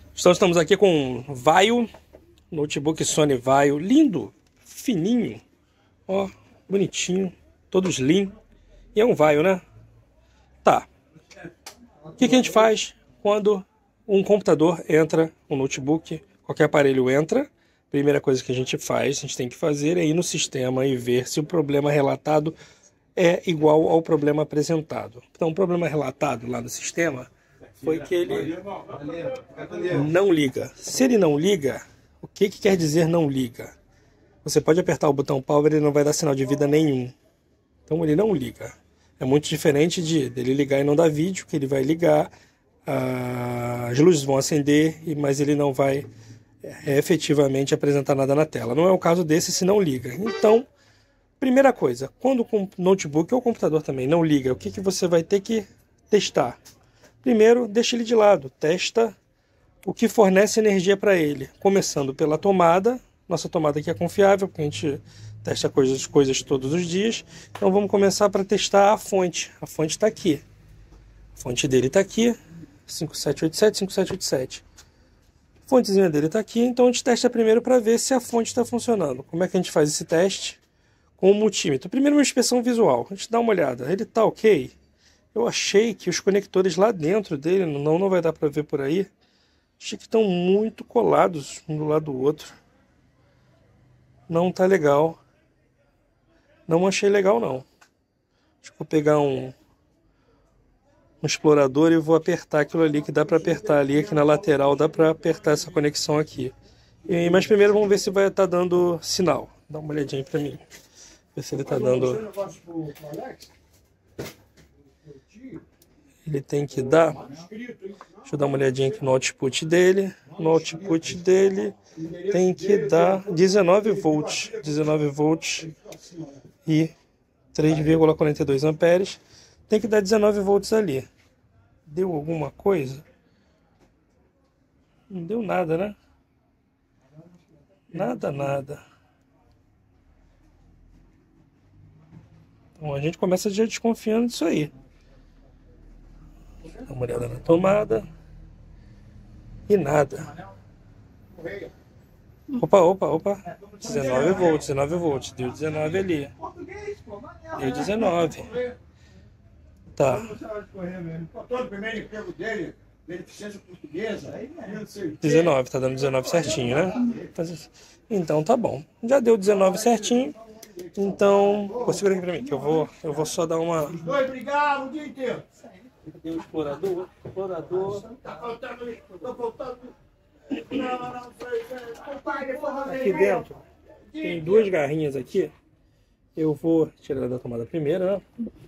Estamos aqui com um Vaio, notebook Sony Vaio, lindo, fininho, ó, bonitinho, todo slim. E é um Vaio, né? Tá. O que a gente faz quando um computador entra, um notebook, qualquer aparelho entra? Primeira coisa que a gente faz, a gente tem que fazer é ir no sistema e ver se o problema relatado é igual ao problema apresentado. Então, o problema relatado lá no sistema foi que ele não liga. Se ele não liga, o que quer dizer não liga? Você pode apertar o botão power e ele não vai dar sinal de vida nenhum. Então ele não liga. É muito diferente dele ligar e não dar vídeo, que ele vai ligar, as luzes vão acender, mas ele não vai efetivamente apresentar nada na tela. Não é o caso desse se não liga. Então, primeira coisa, quando o notebook ou o computador também não liga, o que você vai ter que testar? Primeiro, deixa ele de lado, testa o que fornece energia para ele, começando pela tomada. Nossa tomada aqui é confiável, porque a gente testa coisas todos os dias. Então vamos começar para testar a fonte. A fonte está aqui. A fonte dele está aqui, 5787, 5787. A fontezinha dele está aqui, então a gente testa primeiro para ver se a fonte está funcionando. Como é que a gente faz esse teste? Com o multímetro. Primeiro uma inspeção visual, a gente dá uma olhada. Ele está ok? Eu achei que os conectores lá dentro dele, não vai dar para ver por aí, achei que estão muito colados um do lado do outro. Não tá legal. Não achei legal, não. Acho que vou pegar um explorador e vou apertar aquilo ali, que dá para apertar ali, aqui na lateral, dá para apertar essa conexão aqui. Mas primeiro vamos ver se vai estar dando sinal. Dá uma olhadinha para mim. Ver se ele está dando... Ele tem que dar... Deixa eu dar uma olhadinha aqui no output dele. No output dele tem que dar 19 volts. 19 volts e 3,42 amperes. Tem que dar 19 volts ali. Deu alguma coisa? Não deu nada, né? Nada. Então a gente começa já desconfiando disso aí. Dá uma olhada na tomada. E nada. Opa. 19 volts. Deu 19 ali. Deu 19. Tá. 19, tá dando 19 certinho, né? Então tá bom. Já deu 19 certinho. Então, segura aqui pra mim, que eu vou só dar uma... Dois brigavam o dia inteiro. Tem um explorador. Tá faltando. Aqui dentro tem duas garrinhas aqui. Eu vou tirar da tomada primeiro, né?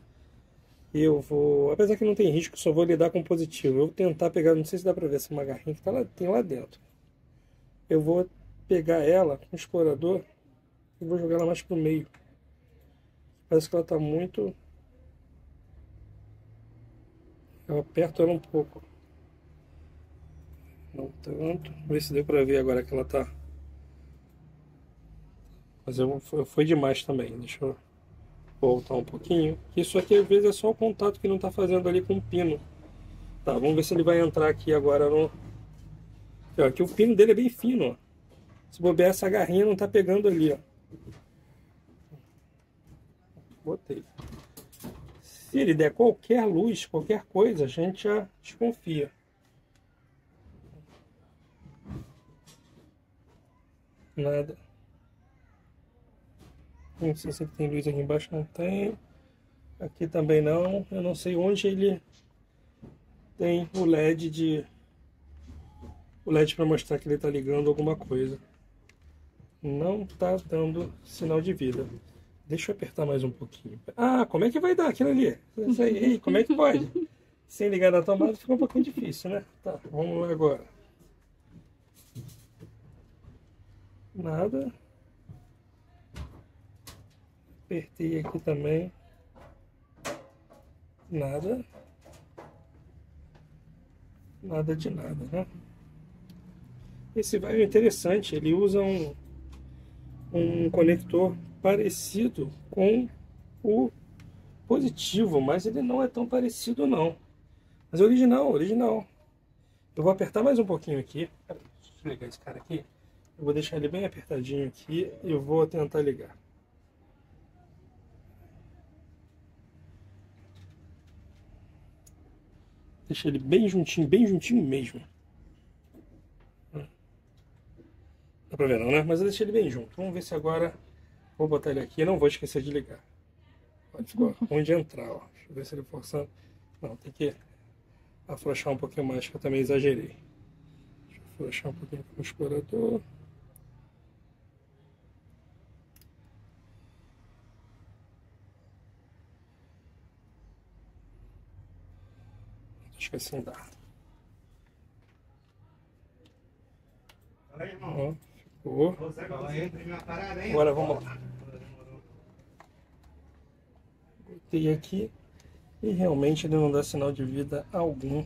Apesar que não tem risco, só vou lidar com positivo. Eu vou tentar pegar, não sei se dá pra ver essa uma garrinha que tem lá dentro. Eu vou pegar ela com o explorador e vou jogar ela mais pro meio. Parece que ela tá muito... Eu aperto ela um pouco. Não tanto. Vamos ver se deu pra ver agora que ela tá... Mas foi demais também. Deixa eu voltar um pouquinho. Isso aqui às vezes é só o contato que não tá fazendo ali com o pino. Tá, vamos ver se ele vai entrar aqui agora no... Aqui o pino dele é bem fino, ó. Se bobear, essa garrinha não tá pegando ali, ó. Botei. Se ele der qualquer luz, qualquer coisa, a gente já desconfia. Nada. Não sei se tem luz aqui embaixo, não tem. Aqui também não. Eu não sei onde ele tem o LED para mostrar que ele está ligando alguma coisa. Não está dando sinal de vida. Deixa eu apertar mais um pouquinho. Ah, como é que vai dar aquilo ali? Ei, como é que pode? Sem ligar na tomada fica um pouquinho difícil, né? Tá, vamos lá agora. Nada. Apertei aqui também. Nada. Nada de nada, né? Esse vai é interessante. Ele usa um conector parecido com o positivo, mas ele não é tão parecido não. Mas é original. Eu vou apertar mais um pouquinho aqui. Deixa eu ligar esse cara aqui. Eu vou deixar ele bem apertadinho aqui e eu vou tentar ligar. Deixa ele bem juntinho mesmo. Dá pra ver não, né? Mas eu deixei ele bem junto. Vamos ver se agora... Vou botar ele aqui, não vou esquecer de ligar. Olha, ficou ruim de entrar, ó. Deixa eu ver se ele forçando. Não, tem que afrouxar um pouquinho mais, que eu também exagerei. Deixa eu afrouxar um pouquinho com o explorador. Acho que assim dá. Ó, ficou. Agora vamos lá. Botei aqui e realmente ele não dá sinal de vida algum.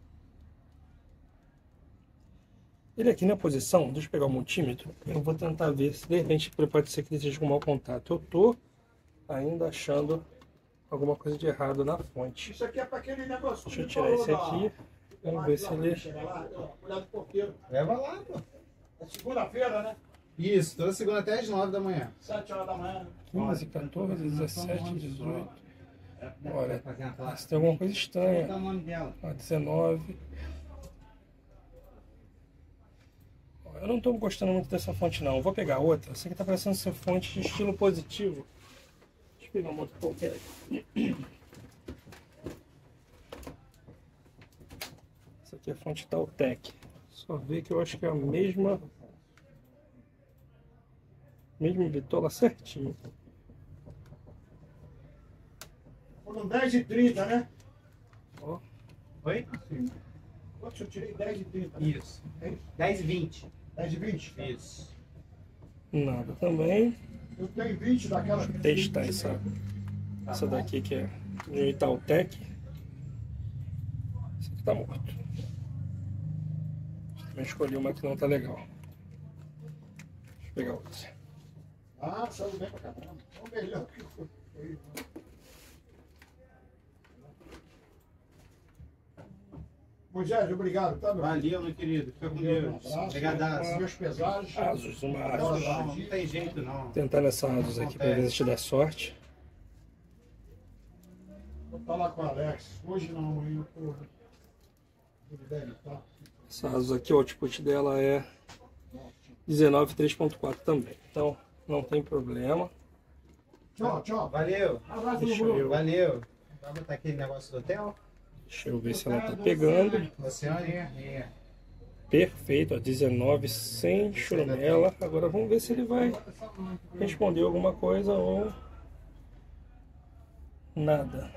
Ele aqui na posição, deixa eu pegar o multímetro, eu vou tentar ver se de repente pode ser que ele esteja com mau contato. Eu tô ainda achando alguma coisa de errado na fonte. Isso aqui é para aquele negócio. Deixa eu tirar esse aqui. Vamos ver se ele... Cuidado do porteiro. Leva lá, pô. É segunda-feira, né? Isso, toda segunda até às 9 da manhã. 7 horas da manhã. 15, 14, 17, 18. Olha, se tem alguma coisa estranha. Qual é o nome dela? Ó, 19. Ó, eu não estou gostando muito dessa fonte não. Vou pegar outra. Essa aqui está parecendo ser fonte de estilo positivo. Deixa eu pegar uma outra qualquer aqui. Essa aqui é a fonte Taltec. Só ver que eu acho que é a mesma bitola certinho. Foram 10h30, né? Ó, Oi? Quanto eu tirei? 10h30. Isso. É isso? 10h20. 10h20? Isso. nada também. Eu tenho 20 daquela. Testar essa daqui que é de Itautec. Essa aqui tá morto. Eu escolhi uma que não tá legal. Deixa eu pegar outra. Ah, saiu bem pra caramba. É o melhor que foi. Moisés, obrigado, tá, meu? Valeu, meu querido. Fica com Deus. Obrigadaço. Meus pesares. Asus, uma Asus. Não tem jeito, não. Tentar nessa Asus aqui pra ver se te dá sorte. Vou estar lá com o Alex. Hoje não, amanhã, porra. Ele deve estar. Essa Asus aqui, o output dela é 19.3.4 também. Então, não tem problema. Tchau, tchau. Valeu. Abraço no Deixa grupo. eu, Valeu. Vai botar aquele negócio do hotel? deixa eu ver se ela tá pegando. Oceânia. Perfeito, ó, 19 sem churumela. Agora vamos ver se ele vai responder alguma coisa ou nada.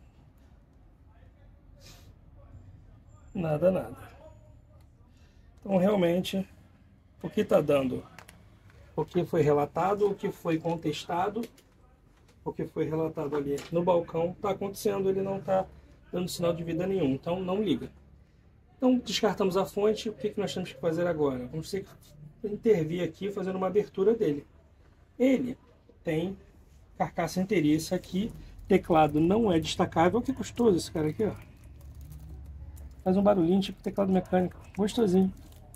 Nada. Então realmente o que está dando, o que foi relatado, o que foi contestado, o que foi relatado ali no balcão está acontecendo, ele não está dando sinal de vida nenhum, então não liga. Então descartamos a fonte, o que nós temos que fazer agora? Vamos ter que intervir aqui fazendo uma abertura dele. Ele tem carcaça inteiriça aqui, teclado não é destacável, olha que gostoso esse cara aqui, ó. Faz um barulhinho tipo teclado mecânico, gostosinho.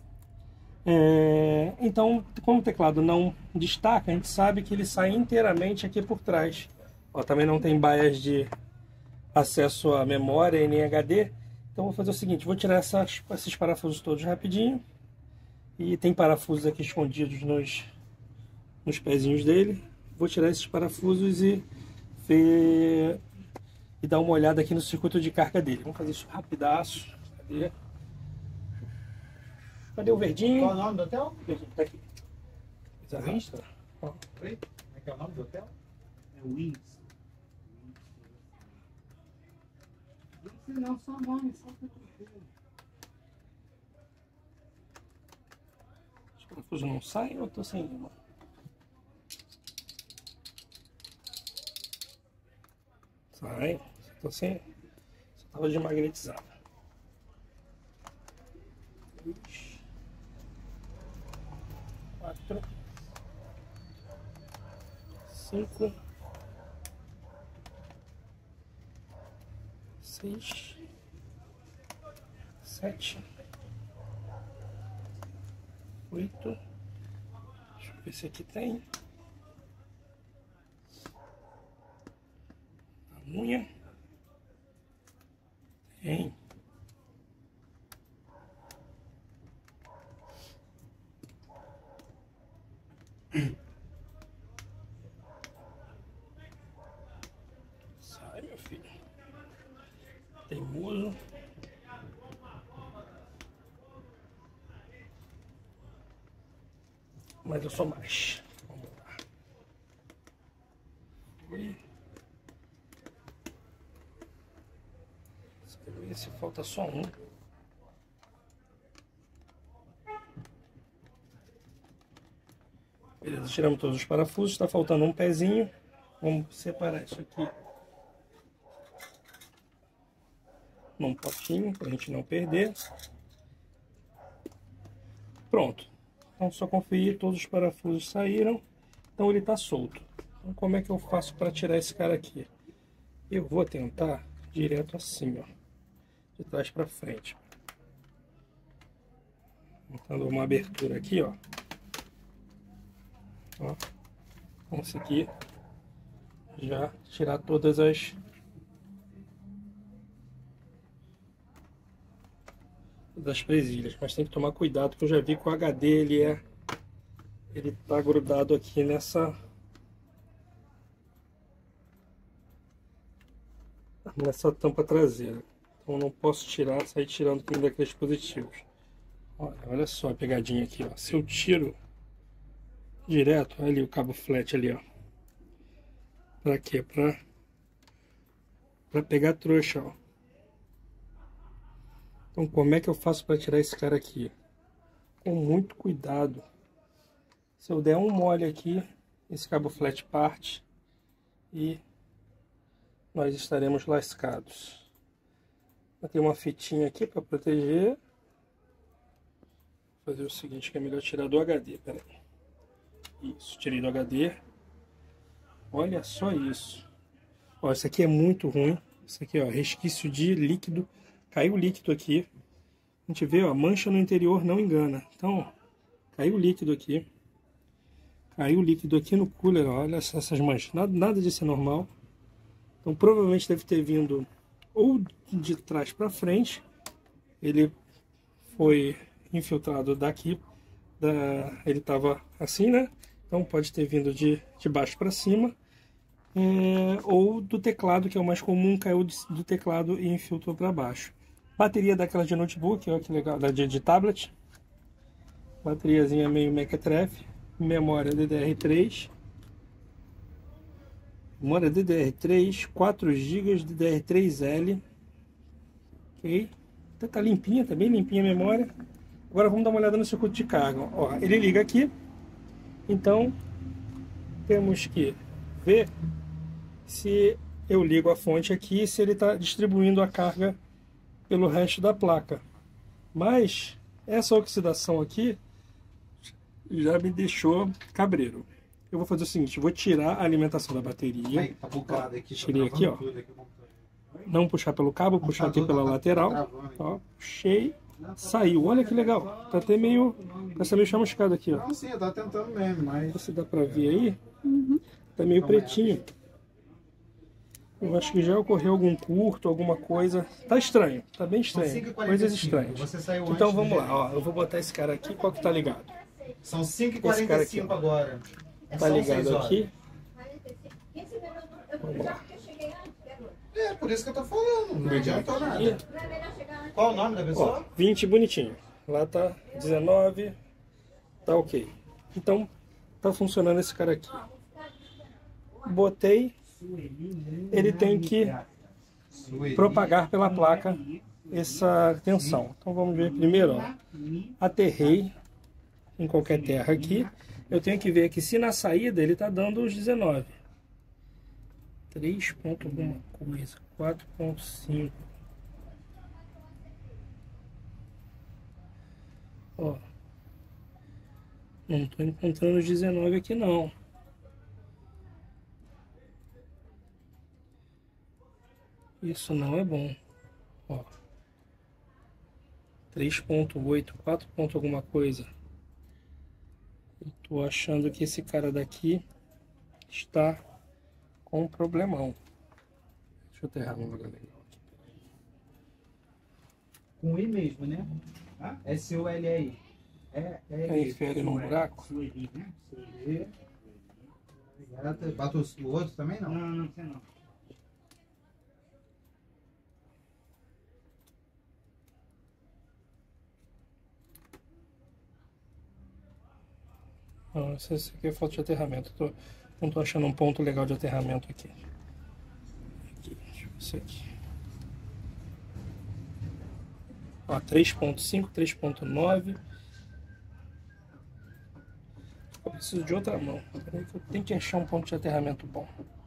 Então, como o teclado não destaca, a gente sabe que ele sai inteiramente aqui por trás. Ó, também não tem baias de acesso à memória e nem HD. Então vou fazer o seguinte, vou tirar esses parafusos todos rapidinho. E tem parafusos aqui escondidos nos pezinhos dele. Vou tirar esses parafusos e dar uma olhada aqui no circuito de carga dele. Vamos fazer isso rapidaço. Cadê o verdinho? Qual é o nome do hotel? Verdinho, tá aqui. Arrasta. Ó. Oi? Como é que é o nome do hotel? É Wings. Wings não, só nome, só português. Os parafusos não saem ou eu tô sem nenhuma? Sai. Tô sem. Só tava desmagnetizado. 2, 4, 5, 6, 7, 8. Deixa eu ver se aqui tem. A unha. Tem. Sai, meu filho. Teimoso. Mas eu sou mais. Vamos lá. Foi. Esse falta só um. Beleza, tiramos todos os parafusos. Está faltando um pezinho. Vamos separar isso aqui num potinho para a gente não perder. Pronto. Então só conferir, todos os parafusos saíram. Então ele está solto. Então como é que eu faço para tirar esse cara aqui? Eu vou tentar direto assim, ó, de trás para frente. Dando uma abertura aqui, ó. Ó, consegui já tirar todas das presilhas, mas tem que tomar cuidado, que eu já vi que o HD ele tá grudado aqui nessa tampa traseira, então não posso tirar, sair tirando com daqueles dispositivos. Olha só a pegadinha aqui, ó. Se eu tiro direto, olha ali o cabo flat ali, ó. Pra quê? Pra pegar trouxa, ó. Então como é que eu faço para tirar esse cara aqui? Com muito cuidado. Se eu der um mole aqui, esse cabo flat parte e nós estaremos lascados. Vou ter uma fitinha aqui para proteger. Vou fazer o seguinte, que é melhor tirar do HD, peraí. Isso, tirei do HD. Olha só isso. Ó, isso aqui é muito ruim. Isso aqui, ó, resquício de líquido. Caiu o líquido aqui. A gente vê, ó, mancha no interior não engana. Então, ó, caiu o líquido aqui. Caiu o líquido aqui no cooler, ó, olha essas manchas. Nada disso é normal. Então, provavelmente deve ter vindo ou de trás para frente. Ele foi infiltrado daqui. Ele estava assim, né? Então, pode ter vindo de baixo para cima. Ou do teclado, que é o mais comum, caiu do teclado e infiltrou para baixo. Bateria daquela de notebook, olha que legal, de tablet. Bateriazinha meio mequetrefe. Memória DDR3. Memória DDR3, 4 GB DDR3L. Ok. Tá limpinha, tá bem limpinha a memória. Agora vamos dar uma olhada no circuito de carga. Ó, ele liga aqui. Então, temos que ver se eu ligo a fonte aqui, se ele está distribuindo a carga pelo resto da placa. Mas essa oxidação aqui já me deixou cabreiro. Eu vou fazer o seguinte, vou tirar a alimentação da bateria. Aí, tá bugado aqui, tirei aqui, ó. Não puxar pelo cabo, puxar aqui pela lateral. Ó, puxei, saiu. Olha que legal. Tá até meio, parece meio chamuscado aqui, ó. Não, sim, eu tava tentando mesmo, mas... Se dá pra ver aí, tá meio pretinho. Eu acho que já ocorreu algum curto, alguma coisa. Tá estranho, tá bem estranho. Coisas estranhas. Então vamos lá, ó. Eu vou botar esse cara aqui, qual que tá ligado? São 5h45 agora. Tá ligado aqui. Vamos lá. É, por isso que eu tô falando. Não adiantou nada. Aqui. Qual o nome da pessoa? Ó, 20 bonitinho. Lá tá 19. Tá ok. Então, tá funcionando esse cara aqui. Botei. Ele tem que propagar pela placa essa tensão. Então vamos ver primeiro, ó. Aterrei em qualquer terra aqui. Eu tenho que ver aqui se na saída ele tá dando os 19. 3 ponto alguma coisa. 4.5. Ó. Não tô encontrando os 19 aqui não. Isso não é bom. Ó. 3.8, 4 ponto alguma coisa. Eu tô achando que esse cara daqui está com um problemão. Deixa eu aterrar uma legal aqui. Com I mesmo, né? S-O-L-E-I. Infere no buraco. Bota o outro também, não? Não sei não. Não, esse aqui é falta de aterramento. Não tô achando um ponto legal de aterramento aqui. Deixa eu ver isso aqui. Ó, 3.5, 3.9. Eu preciso de outra mão. Peraí que eu tenho que achar um ponto de aterramento bom.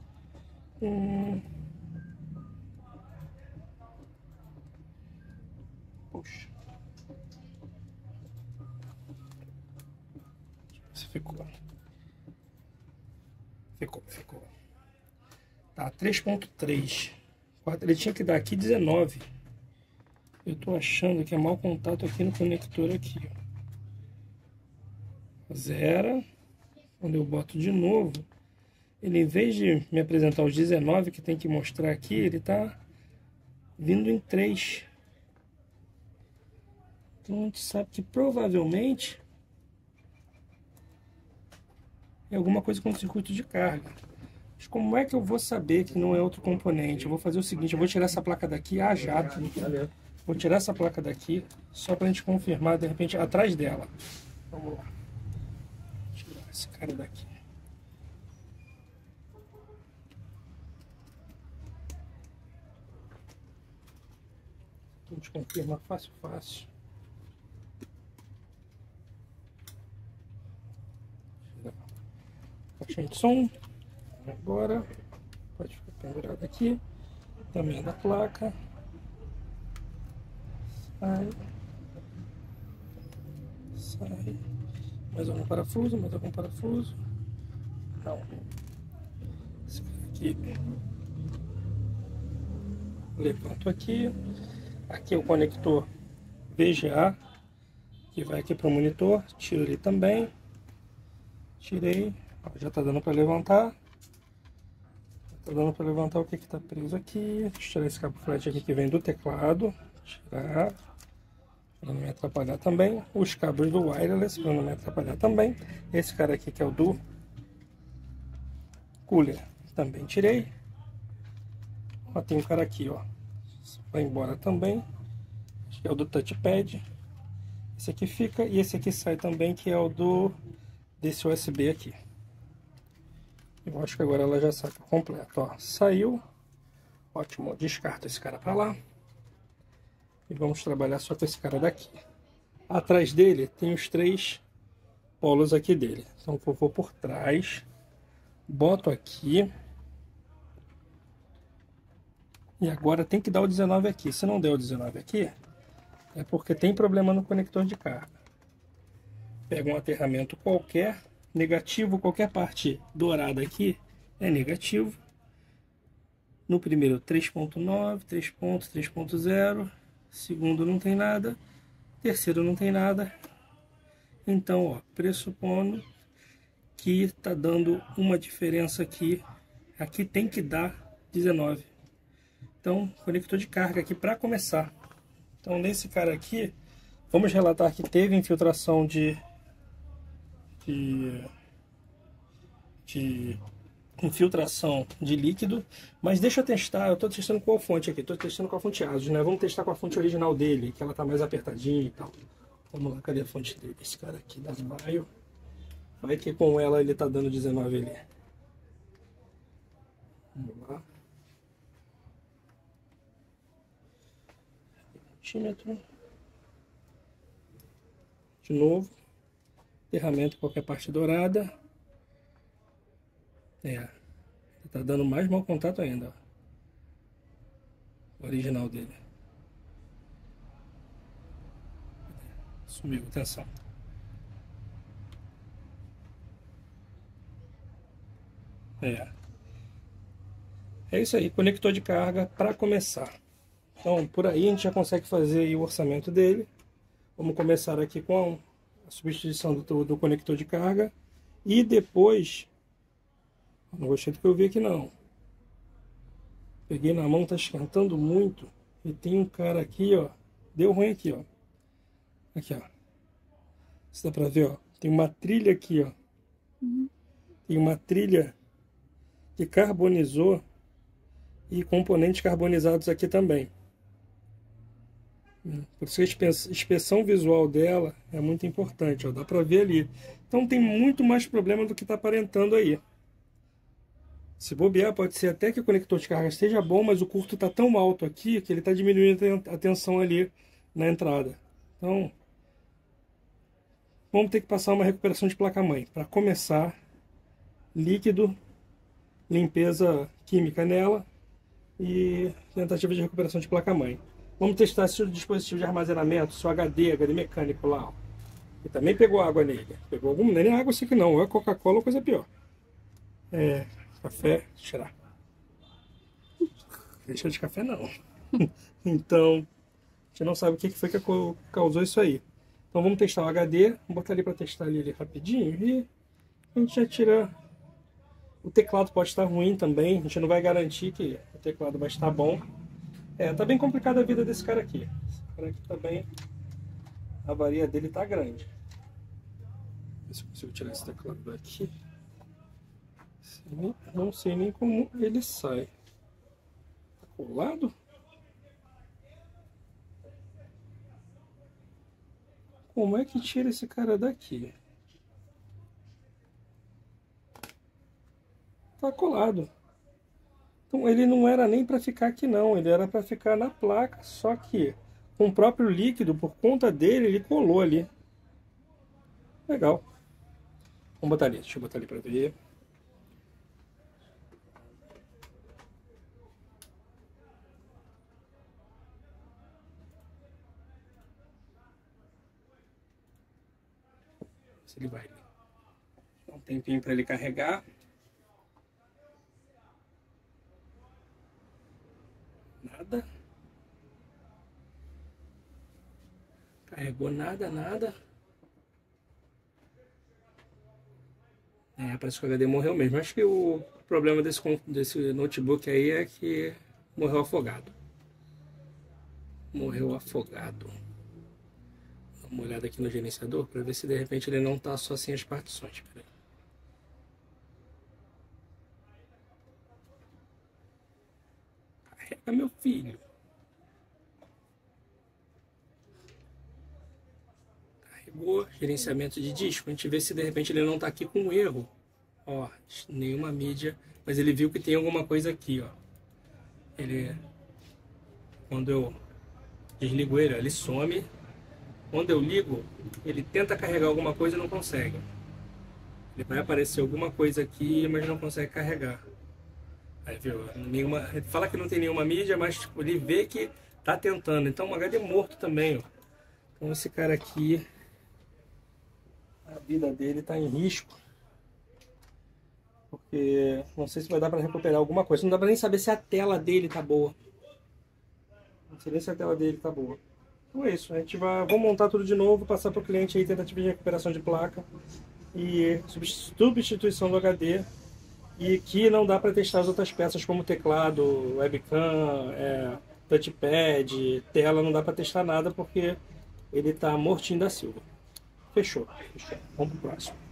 Puxa. Se ficou. Ficou. Tá, 3.3. Ele tinha que dar aqui 19. Eu tô achando que é mau contato aqui no conector aqui, ó. Zero. Quando eu boto de novo, ele, em vez de me apresentar os 19 que tem que mostrar aqui, ele tá vindo em 3. Então a gente sabe que provavelmente é alguma coisa com o circuito de carga. Mas como é que eu vou saber que não é outro componente? Eu vou fazer o seguinte, eu vou tirar essa placa daqui a jato. Vou tirar essa placa daqui, só pra gente confirmar, de repente, atrás dela. Vamos lá. Tirar esse cara daqui. A gente confirma fácil. Caixinha de som. Agora, pode ficar pendurado aqui. Também da placa. Sai. Mais algum parafuso. Não. Esse aqui. Levanto aqui. Aqui é o conector VGA, que vai aqui para o monitor. Tiro ele também. Tirei. Já está dando para levantar. O que está preso aqui. Deixa eu tirar esse cabo flat aqui que vem do teclado. Tirar. Para não me atrapalhar também. Os cabos do wireless, para não me atrapalhar também. Esse cara aqui que é o do cooler, também tirei. Ó, tem um cara aqui, ó. Vai embora também. Acho que é o do touchpad. Esse aqui fica e esse aqui sai também, que é o desse USB aqui. Eu acho que agora ela já sai por completo, ó. Saiu. Ótimo, descarta esse cara para lá. E vamos trabalhar só com esse cara daqui. Atrás dele tem os 3 polos aqui dele. Então eu vou por trás, boto aqui. E agora tem que dar o 19 aqui. Se não der o 19 aqui, é porque tem problema no conector de carga. Pega um aterramento qualquer, negativo, qualquer parte dourada aqui é negativo. No primeiro 3.9, 3.0. Segundo não tem nada, terceiro não tem nada. Então, ó, pressupondo que está dando uma diferença aqui, aqui tem que dar 19. Então, conector de carga aqui para começar. Então, nesse cara aqui, vamos relatar que teve infiltração de infiltração de líquido, mas deixa eu testar. Eu estou testando qual fonte aqui? Estou testando com a fonte ASUS, né? Vamos testar com a fonte original dele, que ela tá mais apertadinha e tal. Vamos lá, cadê a fonte dele? Esse cara aqui das Bio. Vai que com ela ele tá dando 19 ali. Vamos lá. Multímetro. De novo. Ferramenta qualquer parte dourada. Tá dando mais mau contato ainda, ó. O original dele. Sumiu, atenção. É isso aí, conector de carga para começar. Então, por aí a gente já consegue fazer aí o orçamento dele. Vamos começar aqui com a substituição do conector de carga. E depois, não gostei do que eu vi aqui não. Peguei na mão, tá esquentando muito. E tem um cara aqui, ó. Deu ruim aqui, ó. Aqui, ó. Isso dá pra ver, ó. Tem uma trilha aqui, ó. Tem uma trilha que carbonizou e componentes carbonizados aqui também. Por isso que a inspeção visual dela é muito importante, ó. Dá pra ver ali. Então tem muito mais problema do que tá aparentando aí. Se bobear, pode ser até que o conector de carga esteja bom, mas o curto está tão alto aqui que ele está diminuindo a tensão ali na entrada. Então, vamos ter que passar uma recuperação de placa-mãe. Para começar, líquido, limpeza química nela e tentativa de recuperação de placa-mãe. Vamos testar se o dispositivo de armazenamento, se o HD mecânico lá, ó, que também pegou água nele. Pegou alguma, nem água assim que não, ou é Coca-Cola ou coisa pior. Café, tirar. Deixa de café não. Então, a gente não sabe o que foi que causou isso aí. Então vamos testar o HD, vamos botar ali para testar ali rapidinho e a gente já tira. O teclado pode estar ruim também, a gente não vai garantir que o teclado vai estar bom. Tá bem complicada a vida desse cara aqui. Esse cara aqui também, a avaria dele tá grande. Ver se eu consigo tirar esse teclado daqui. Não sei nem como ele sai. Tá colado? Como é que tira esse cara daqui? Tá colado. Então ele não era nem para ficar aqui não, ele era para ficar na placa, só que com o próprio líquido, por conta dele, ele colou ali. Legal. Vamos botar ali, deixa eu botar ali para ver. Se ele vai. Dá um tempinho para ele carregar. Nada. Carregou nada. Parece que o HD morreu mesmo. Acho que o problema desse notebook aí é que morreu afogado. Morreu afogado. Dá uma olhada aqui no gerenciador para ver se de repente ele não está só sem as partições. Peraí. Carrega, meu filho. Carregou. Gerenciamento de disco. A gente vê se de repente ele não está aqui com erro. Ó, nenhuma mídia. Mas ele viu que tem alguma coisa aqui, ó. Ele... Quando eu desligo ele, ó, ele some. Quando eu ligo, ele tenta carregar alguma coisa e não consegue. Ele vai aparecer alguma coisa aqui, mas não consegue carregar. Aí, viu? Ele fala que não tem nenhuma mídia, mas tipo, ele vê que tá tentando. Então o HD morto também, ó. Então esse cara aqui, a vida dele tá em risco. Porque não sei se vai dar para recuperar alguma coisa. Não dá para nem saber se a tela dele tá boa. Não sei nem se a tela dele tá boa. Então é isso, a gente vai montar tudo de novo, passar para o cliente aí tentativa de recuperação de placa e substituição do HD, e que não dá para testar as outras peças como teclado, webcam, touchpad, tela, não dá para testar nada porque ele está mortinho da Silva. Fechou. Vamos pro próximo.